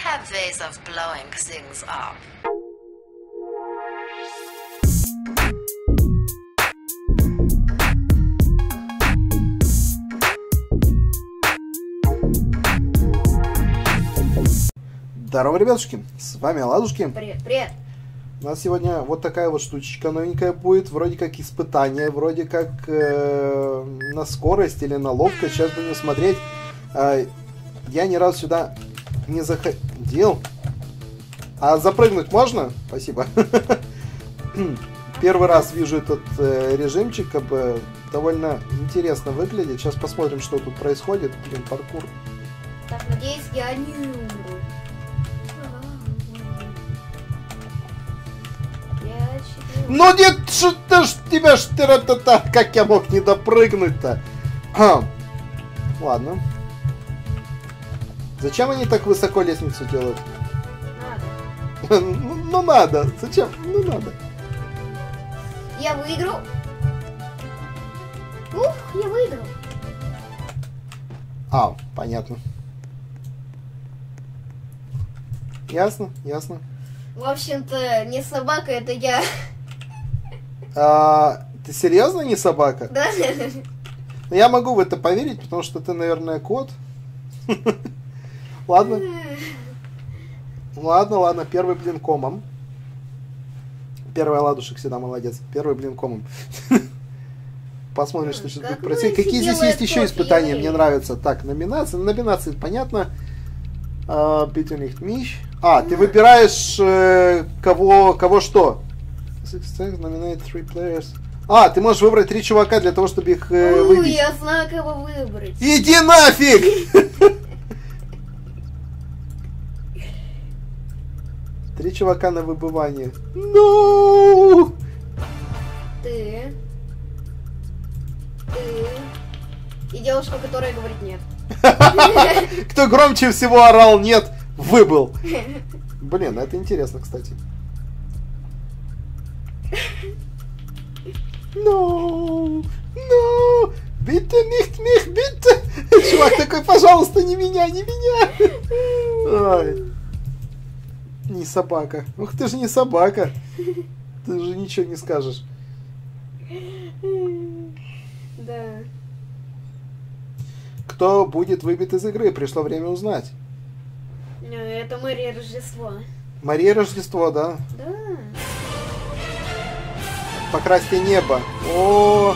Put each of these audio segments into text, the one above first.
have ways of blowing things up. Здорово, ребятушки, с вами Ладушки. Привет, привет. У нас сегодня вот такая вот штучечка новенькая будет, вроде как испытание, вроде как на скорость или на ловкость. Сейчас будем смотреть. Я ни разу сюда не заходил. А запрыгнуть можно? Спасибо. Первый раз вижу этот режимчик, как бы довольно интересно выглядит. Сейчас посмотрим, что тут происходит. Блин, паркур. Так, надеюсь, я не умру. Ну нет, что ж тебя штыра-та-та, как я мог не допрыгнуть-то? Ладно. Зачем они так высоко лестницу делают? Надо. Ну надо. Зачем? Ну надо. Я выиграл. Ух, я выиграл. Понятно. Ясно, ясно. В общем-то, не собака, это я. Ты серьезно не собака? Да? Ну, я могу в это поверить, потому что ты, наверное, кот. Ладно. Ладно. Первый блин комом. Первый Ладушек всегда молодец. Первый блин комом. Посмотрим, что сейчас будет происходить. Какие здесь есть еще испытания? Мне нравятся. Так, номинации понятно. Битюнихт Мищ. Ты выбираешь кого что? Nominate 3 players. Ты можешь выбрать 3 чувака для того, чтобы их выбить. Я знаю, кого выбрать. Иди нафиг! 3 чувака на выбывание. No! Ты. И девушка, которая говорит нет. Кто громче всего орал нет, выбыл. Блин, это интересно, кстати. No! Bitte nicht mich, bitte! Чувак такой, пожалуйста, не меня! Ой. Не собака. Ух, ты же не собака. Ты же ничего не скажешь. Да. Кто будет выбит из игры? Пришло время узнать. Это Мария Рождество. Мария Рождество, да? Да. Покрасьте небо. О!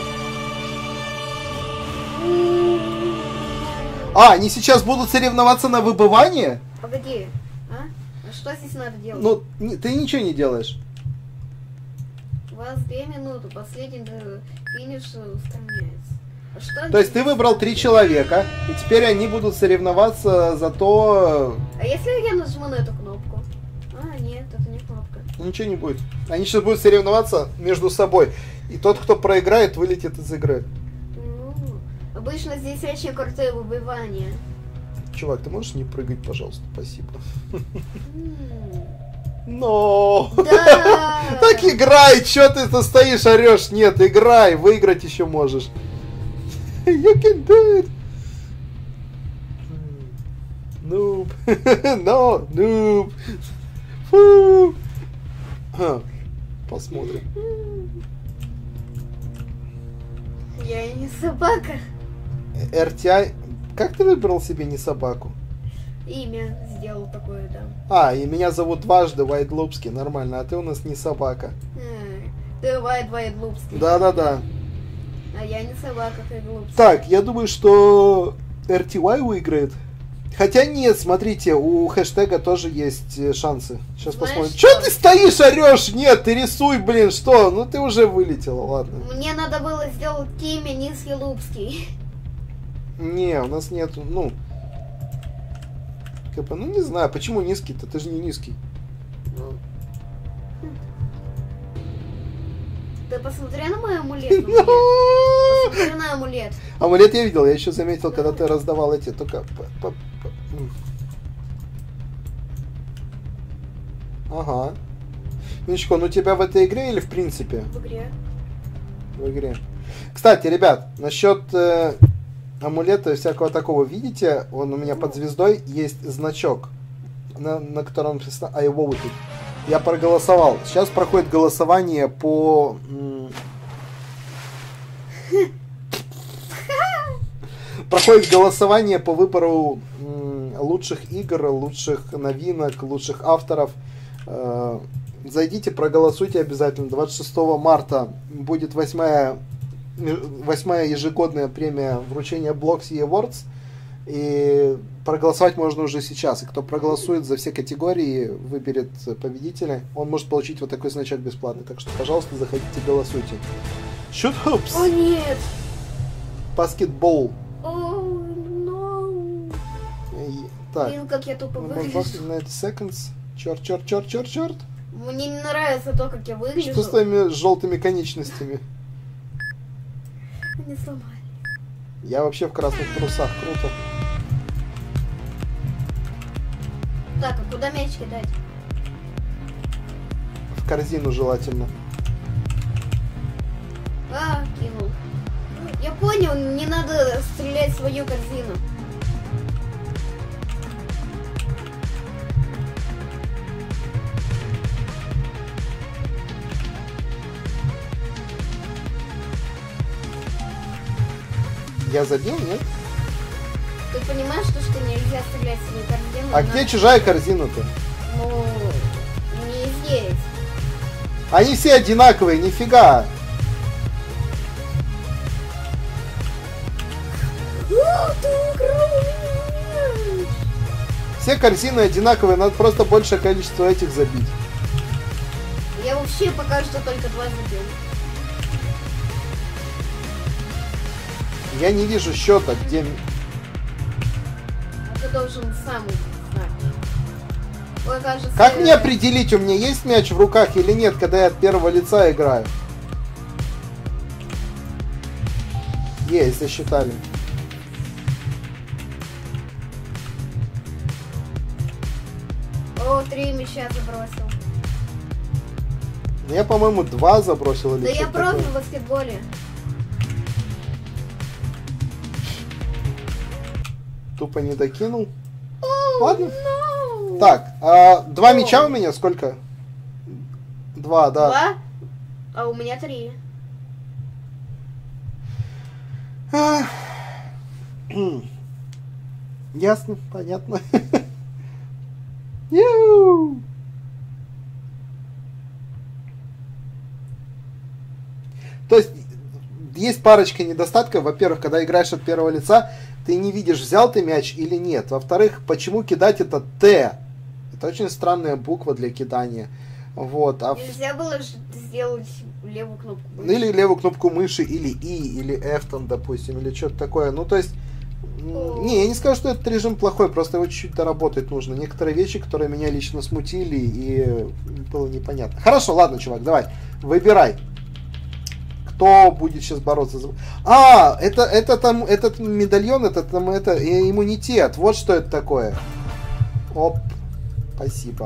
Они сейчас будут соревноваться на выбывание? Погоди. А что здесь надо делать? Ну, ты ничего не делаешь. У вас 2 минуты. Последний до финиша устраняется. То есть ты выбрал 3 человека, и теперь они будут соревноваться за то... А если я нажму на эту кнопку? Нет, это не кнопка. Ничего не будет. Они сейчас будут соревноваться между собой. И тот, кто проиграет, вылетит из игры. Обычно здесь очень крутое выбивание. Чувак, ты можешь не прыгать, пожалуйста? Спасибо. Но! Да! Так играй! Чё ты стоишь, орешь? Нет, играй! Выиграть еще можешь. You can do it! Noob! No! Noob! Фу! Посмотрим. Я и не собака. RTI... Как ты выбрал себе не собаку? Имя сделал такое, да. И меня зовут дважды Вайдлупский. Нормально, а ты у нас не собака. Ты Вайдлупский. Да. А я не собака, ты глупский. Так, я думаю, что RTY выиграет. Хотя нет, смотрите, у хэштега тоже есть шансы. Сейчас посмотрим. Че ты стоишь, орешь? Нет, ты рисуй, блин, что? Ну ты уже вылетела, ладно. Мне надо было сделать имя Низкий Лупский. Не, у нас нету, не знаю, почему низкий-то? Ты же не низкий. Ты посмотри на мой амулет. Посмотри на амулет. Амулет я видел, я еще заметил, когда ты раздавал эти, только... Ага. Минчко, у тебя в этой игре или в принципе? В игре. В игре. Кстати, ребят, насчет амулета и всякого такого, видите, он у меня под звездой есть значок. на котором написано I voted. Я проголосовал. Сейчас проходит голосование по... Проходит голосование по выбору лучших игр, лучших новинок, лучших авторов. Зайдите, проголосуйте обязательно. 26 марта будет 8-я ежегодная премия вручения Bloxy Awards. И проголосовать можно уже сейчас. И кто проголосует за все категории, выберет победителя, он может получить вот такой значок бесплатный. Так что, пожалуйста, заходите, голосуйте. Shoot hoops! О, нет! Баскетбол. О, no. Так. Блин, как я тупо выгляжу. 90 seconds. Черт. Мне не нравится то, как я выгляжу. Что с твоими желтыми конечностями? Они сломали. Я вообще в красных трусах. Круто. Так, а куда мяч кидать? В корзину желательно. А, кинул. Я понял, не надо стрелять в свою корзину. Я забил, нет? Ты понимаешь, что нельзя стрелять в свою корзину? А где чужая корзина-то? Ну, не здесь. Они все одинаковые, нифига. Все корзины одинаковые, надо просто большее количество этих забить. Я вообще пока что только 2 забил. Я не вижу счета, где... А ты должен сам знать. Ой, кажется... Как мне определить, у меня есть мяч в руках или нет, когда я от первого лица играю? Есть, засчитали. О, 3 мяча забросил. Я, по-моему, 2 забросил или Да я что-то профи такое. в баскетболе. Тупо не докинул. Oh, Ладно. no. Так, 2 мяча у меня сколько? 2, да. 2? А у меня 3. Ясно, понятно. Ю! То есть парочка недостатков. Во-первых, когда играешь от первого лица, ты не видишь, взял ты мяч или нет. Во-вторых, почему кидать это Т? Это очень странная буква для кидания. Вот. Нельзя было сделать левую кнопку мыши. Или левую кнопку мыши, или И, или F там, допустим, или что-то такое. Ну, то есть... Не, я не скажу, что этот режим плохой, просто его чуть-чуть доработать нужно. Некоторые вещи, которые меня лично смутили, и было непонятно. Хорошо, ладно, чувак, давай, выбирай. Кто будет сейчас бороться за... это там, этот медальон, это иммунитет. Вот что это такое. Оп, спасибо.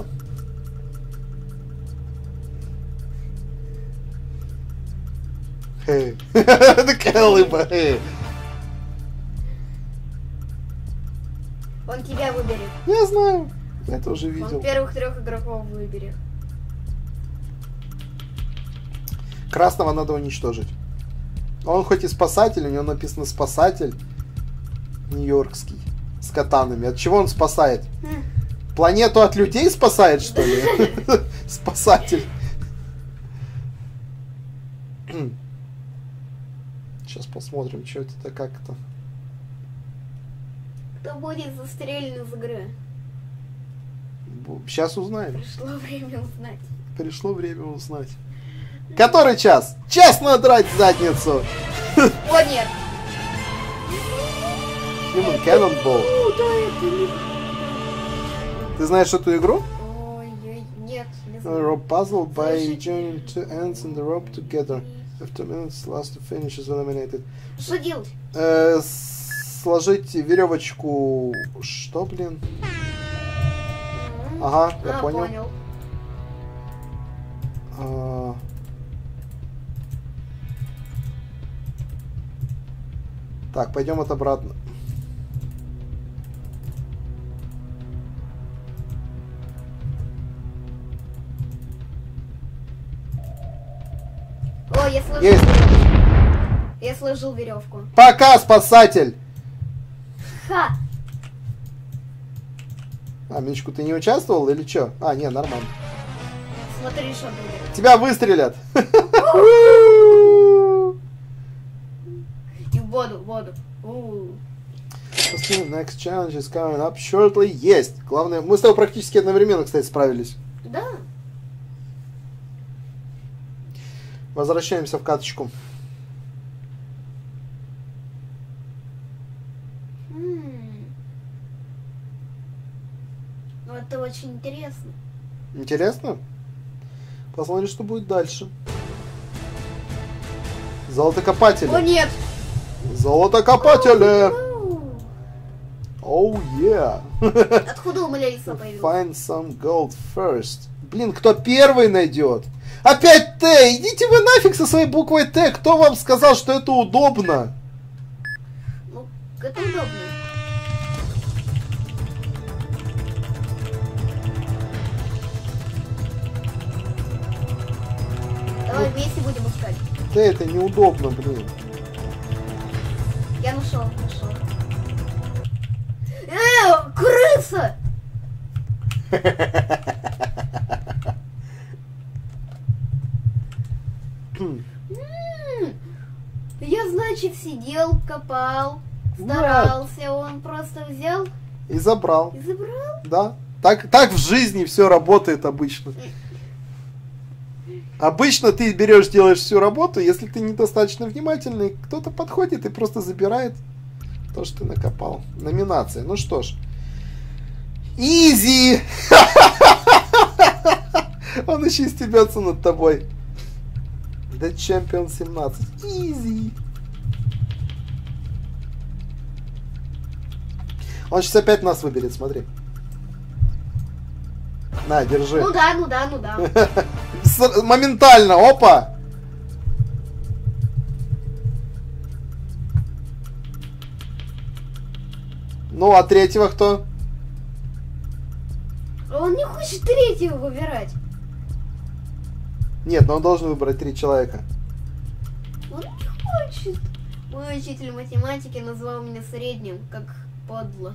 Такая улыбка. Он тебя выберет. Я знаю, я это уже видел. Он первых 3 игроков выберет. Красного надо уничтожить. Он хоть и спасатель, у него написано спасатель нью-йоркский с катанами. От чего он спасает? Планету от людей спасает, что ли? Спасатель. Сейчас посмотрим, что это, как это. Кто будет застрелен из игры? Сейчас узнаем. Пришло время узнать. Пришло время узнать. Который час? Час надрать задницу! О, нет! Human Cannonball. Ты знаешь эту игру? Ой, нет, не знаю. Rope puzzle by joining two ends in the rope together. If 2 minutes last to finish is eliminated. Что делать? Сложить веревочку. Что, блин? Ага, я понял. Так, пойдем от обратно. я сложил Есть. веревку. Я сложил веревку. Пока, спасатель! Ха! А, Мичку, ты не участвовал или что? А, не, нормально. Смотри, что будет. Тебя выстрелят! И в воду, в воду. Next challenge is coming up shortly. Есть! Главное, мы с тобой практически одновременно, кстати, справились. Да. Возвращаемся в каточку. Ну, это очень интересно. Интересно? Посмотрим, что будет дальше. Золотокопатели. О, нет! Золотокопатели! Оу, yeah! Откуда у меня лиса появилась? Find some gold first. Блин, кто первый найдет? Опять Т! Идите вы нафиг со своей буквой Т! Кто вам сказал, что это удобно? Ну, это удобно. Давай вместе будем искать. Т это неудобно, блин. Я нашел. Крыса! Я, значит, сидел, копал, старался, он просто взял И забрал. и забрал. Да. Так в жизни все работает обычно. Обычно ты берешь, делаешь всю работу, если ты недостаточно внимательный, кто-то подходит и просто забирает то, что ты накопал. Номинация. Ну что ж. Изи! Он еще стебется над тобой. The Champion 17. Изи! Он сейчас опять нас выберет, смотри. На, держи. Ну да. Моментально, опа! Ну, а третьего кто? Он не хочет третьего выбирать. Нет, но он должен выбрать 3 человека. Он не хочет. Мой учитель математики назвал меня средним, как подло.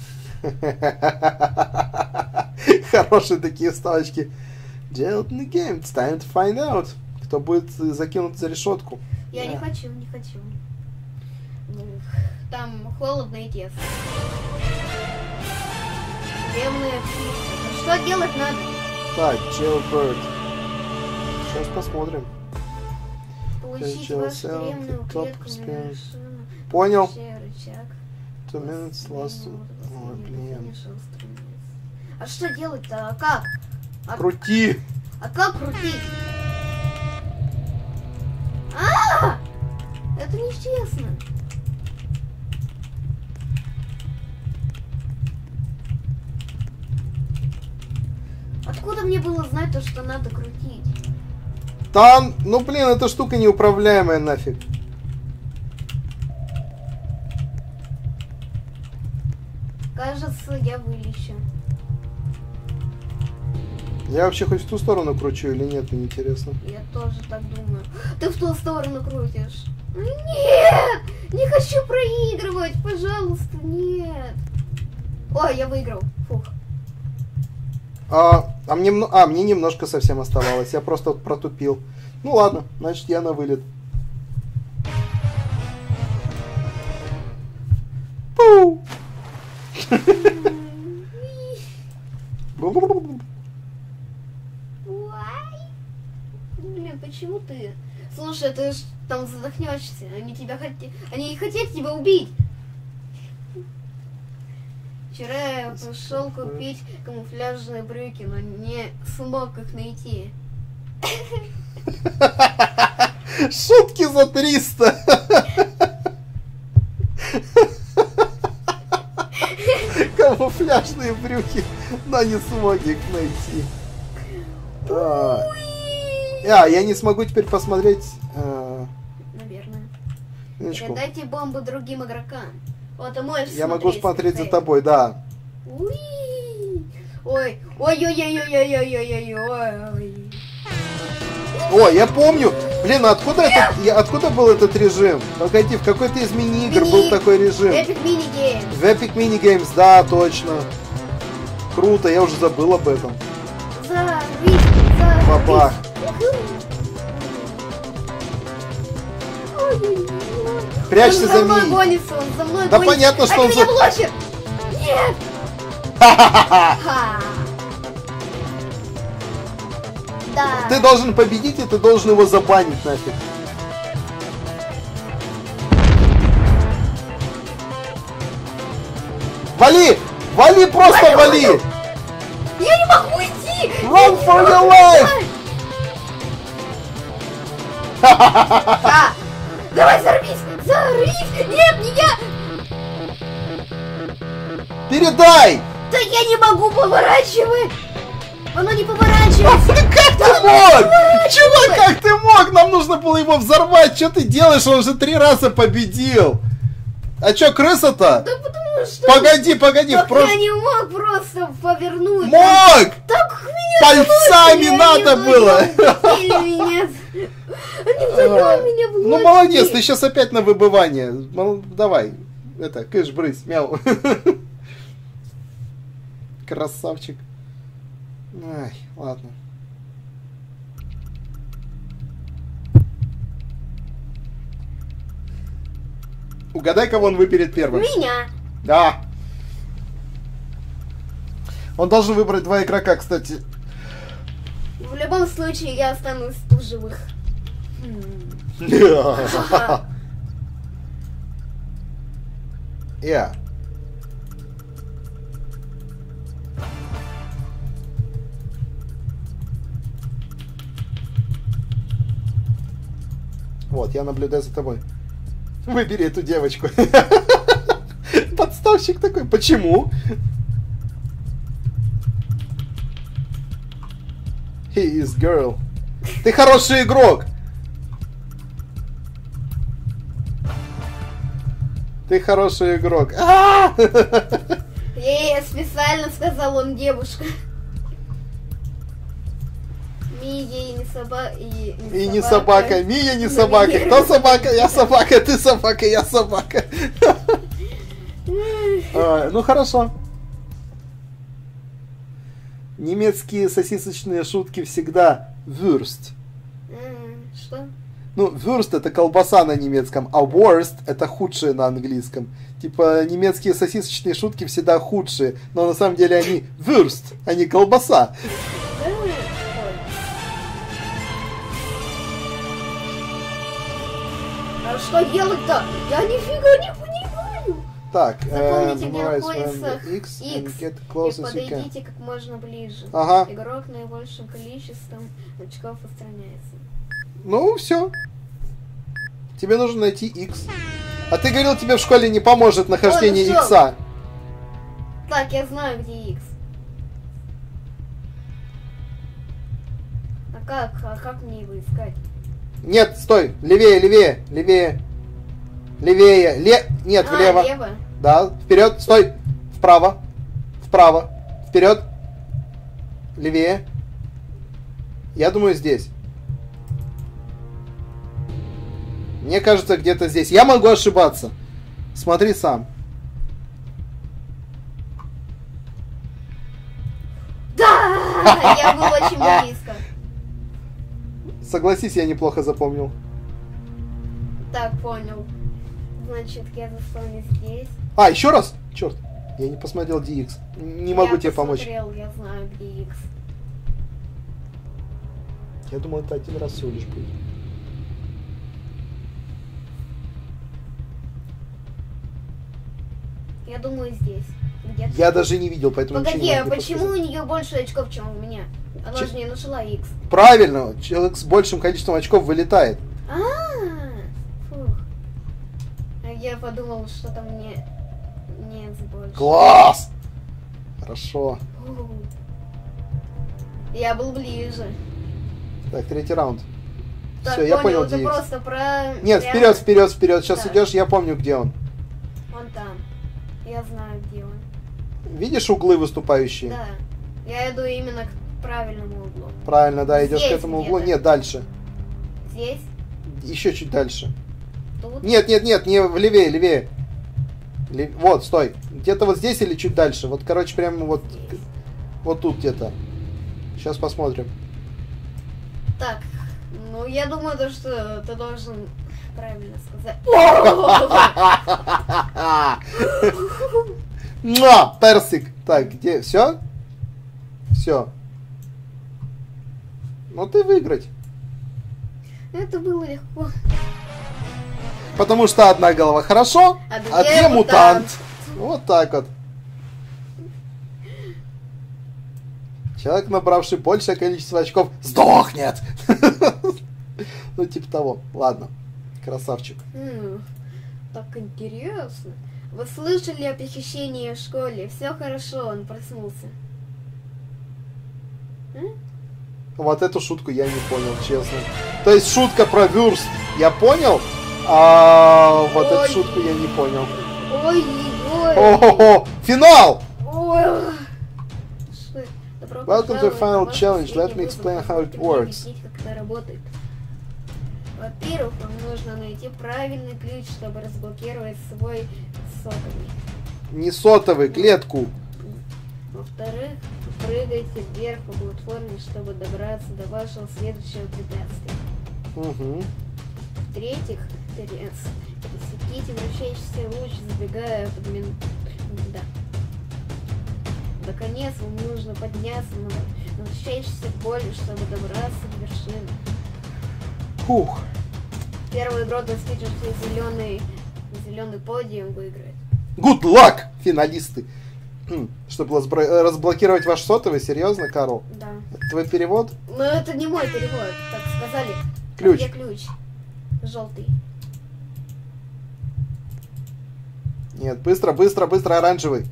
Хорошие такие вставочки. Jailed in the game. It's time to find out. Кто будет закинут за решетку. Я не хочу. Там холодно и тесно. Темные птицы. Что делать надо? Так, Jailbird. Сейчас посмотрим. Получить Jail вашу cell, тюремную top клетку. experience. Машину, Понял. рычаг. 2 minutes last. Ой, блин. А что делать-то? А как? Крути. А как крутить? Это нечестно. Откуда мне было знать то, что надо крутить? Там, ну блин, эта штука неуправляемая нафиг. Кажется, я вылечу. Я вообще хоть в ту сторону кручу или нет, мне интересно. Я тоже так думаю. Ты в ту сторону крутишь. Нет! Не хочу проигрывать, пожалуйста, нет. Ой, я выиграл. Фух. Мне немножко совсем оставалось. Я просто вот протупил. Ну ладно, значит я на вылет. Пу! Блин, почему ты? Слушай, ты ж там задохнешься. Они хотят тебя убить. Вчера я пошел купить камуфляжные брюки, но не смог их найти. Шутки за 300. Камуфляжные брюки, но не смог их найти. Я не смогу теперь посмотреть. Наверное. Минуточку. Передайте бомбы другим игрокам. Вот, ты можешь Я могу смотреть за Хей. тобой, да. Уи. Ой, ой-ой-ой-ой-ой-ой-ой-ой-ой. О, я помню. Блин, а откуда был этот режим? Погоди, в какой-то из мини-игр был такой режим. Epic Mini Games. В Epic Mini Games, да, точно. Круто, я уже забыл об этом. Бабах. Прячься за мной ней. гонится, он за мной Да гонится. понятно, что Это он меня за... блочит! Нет! Ха-ха-ха. Ха. Да. Ты должен победить, и ты должен его забанить нафиг. Вали! Вали, просто вали! Я не могу идти! Run for your life! А, давай взорвись! Взорвись! Нет, не я! Передай! Да я не могу поворачивать! Оно не поворачивается! Как ты мог? Чувак, как ты мог? Нам нужно было его взорвать. Что ты делаешь? Он же 3 раза победил. А чё, крыса-то? Да потому что... Погоди, Так я не мог просто повернуть. Мог! Так меня Пальцами блочили, надо они было. вдвоем меня. Они вдвоем меня блочили. Ну молодец, ты сейчас опять на выбывание. Давай, это, кыш, брысь, мяу. Красавчик. Ай, ладно. Угадай, кого он выберет первым. Меня. Да. Он должен выбрать 2 игрока, кстати. В любом случае я останусь в живых. Я. Вот, я наблюдаю за тобой. Выбери эту девочку. Подставщик такой. Почему? He is girl. Ты хороший игрок. Ты хороший игрок. Я специально сказал, он девушка. Мия и не собака. И не собака. Мия не собака. Кто собака? Я собака. Ты собака. Я собака. Ну хорошо. Немецкие сосисочные шутки всегда Würst. Что? Ну, Würst это колбаса на немецком, а Worst это худшие на английском. Типа немецкие сосисочные шутки всегда худшие, но на самом деле они Würst, а не колбаса. А что делать-то? Я нифига не понимаю. Так, Запомните, где memorize находится when X and get и close as you can. подойдите как можно ближе. Ага. Игрок наибольшим количеством очков устраняется. Ну, все. Тебе нужно найти X. А ты говорил, тебе в школе не поможет нахождение Ой, ну Икса. Так, я знаю, где X. А как мне его искать? Нет, стой, левее, левее, левее. Левее, нет, влево. Лево. Да, вперед, стой. Вправо, вправо, вперед. Левее. Я думаю, здесь. Мне кажется, где-то здесь. Я могу ошибаться. Смотри сам. Да! Я был очень близко. Согласись, я неплохо запомнил. Так, понял. Значит, я застану здесь. А, еще раз? Черт, я не посмотрел DX. Не могу тебе помочь. Я знаю, где X. Я думал, это один раз всего лишь будет. Я думаю, здесь. Где-то. Я даже не видел, поэтому Погоди, ничего не а могу почему подсказать. у нее больше очков, чем у меня? Она же не нашла X. Правильно, человек с большим количеством очков вылетает. Фух. А я подумал, что там нет больше. Класс! Хорошо. Фу. Я был ближе. Так, 3-й раунд. Так, Все, я понял, это где X. просто про... Нет, прям- вперед, вперед, вперед. Сейчас Да. идешь, я помню, где он. Вон там. Я знаю, где он. Видишь углы выступающие? Да. Я иду именно к правильному углу. Правильно, да, идешь к Здесь этому углу. где-то. Нет, дальше. Здесь? Еще чуть дальше. Тут? Нет, не левее, левее. Вот, стой. Где-то вот здесь или чуть дальше. Вот, короче, прямо вот тут где-то. Сейчас посмотрим. Так, ну я думаю, то, что ты должен правильно сказать. Персик. Так, где? Все? Все. Ну ты выиграть. Это было легко. Потому что одна голова хорошо, а две мутант. Вот так вот. Человек, набравший большее количество очков, сдохнет. Ну, типа того. Ладно. Красавчик. Так интересно. Вы слышали о похищении в школе? Все хорошо, он проснулся. Вот эту шутку я не понял, честно. То есть шутка про вюрст я понял, а вот эту шутку я не понял. Ой-ой-ой. О-хо-хо! Финал! Ой. Welcome to the final challenge. Let me explain how it works. Как это работает. Во-первых, вам нужно найти правильный ключ, чтобы разблокировать свой сотовый. Не сотовый, клетку. Во-вторых, прыгайте вверх по платформе, чтобы добраться до вашего следующего препятствия. Угу. В-третьих, пересеките вращающийся луч, забегая под Да. Наконец, вам нужно подняться на вращающийся поле, чтобы добраться до вершины. Фух. Первый игрок, достигший зеленый подиум, выиграет. Good luck, финалисты. Чтобы разблокировать ваш сотовый, серьезно, Карл? Да. Это твой перевод? Ну, это не мой перевод, так сказали. Ключ. Где ключ? Желтый. Нет, быстро, оранжевый.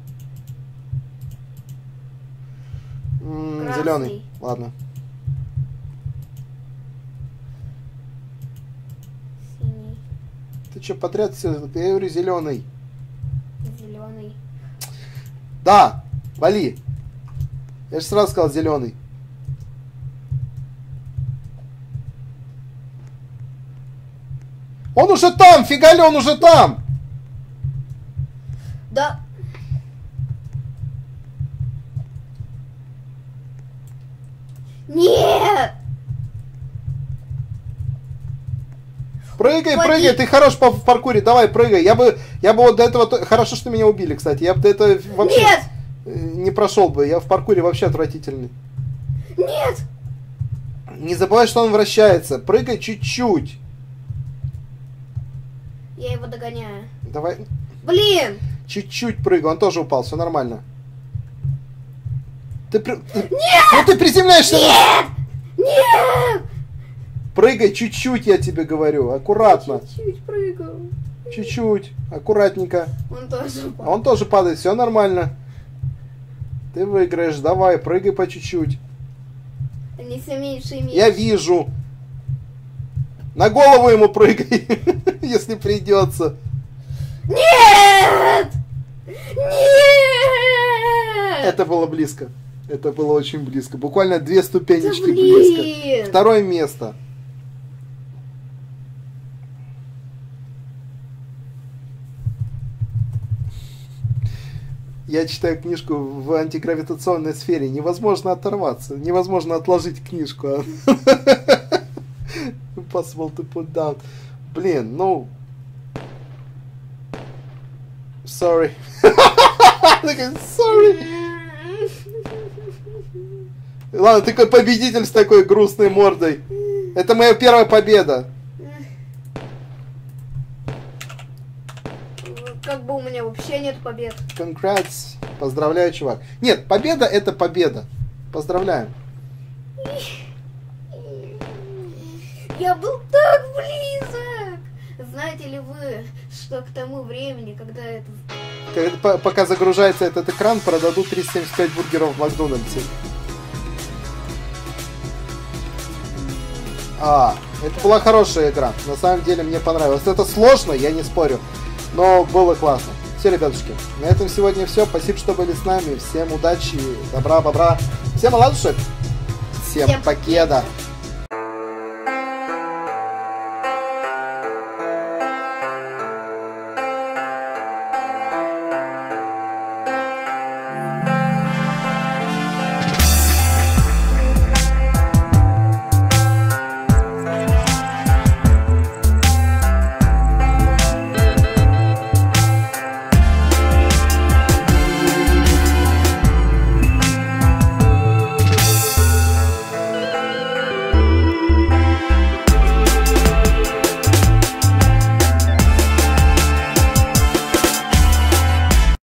Зеленый. Ладно. Синий. Ты что, подряд все? Я говорю, зеленый. Зеленый. Да, вали. Я же сразу сказал зеленый. Он уже там, фигаля, он уже там. Да. Нет! Прыгай, ты хорош в паркуре, давай, прыгай. Я бы вот до этого... Хорошо, что меня убили, кстати. Я бы до этого вообще Нет! Не прошел бы. Я в паркуре вообще отвратительный. Нет! Не забывай, что он вращается. Прыгай чуть-чуть. Я его догоняю. Давай. Блин! Чуть-чуть прыгай, он тоже упал, все нормально. Нет! Ну ты приземляешься! Нет! Нет! Прыгай чуть-чуть, я тебе говорю, аккуратно. Чуть-чуть прыгал. Чуть-чуть, аккуратненько. Он тоже упал. А он тоже падает, все нормально. Ты выиграешь, давай, прыгай по чуть-чуть. Не все меньше и меньше. Я вижу. На голову ему прыгай, если придется. Нет! Нет! Это было близко. Это было очень близко. Буквально 2 ступенечки Да близко. Второе место. Я читаю книжку в антигравитационной сфере. Невозможно оторваться. Невозможно отложить книжку. Impossible to put down. Блин, ну... Sorry. Sorry. Ладно, ты какой победитель с такой грустной мордой. Это моя первая победа. Как бы у меня вообще нет побед. Congrats. Поздравляю, чувак. Нет, победа это победа. Поздравляем. Я был так близок. Знаете ли вы, что к тому времени, когда это... Пока загружается этот экран, продадут 375 бургеров в Макдональдсе. Это была хорошая игра. На самом деле мне понравилось. Это сложно, я не спорю. Но было классно. Все, ребятушки, на этом сегодня все. Спасибо, что были с нами. Всем удачи, добра, бобра. Всем оладушек. Всем покеда.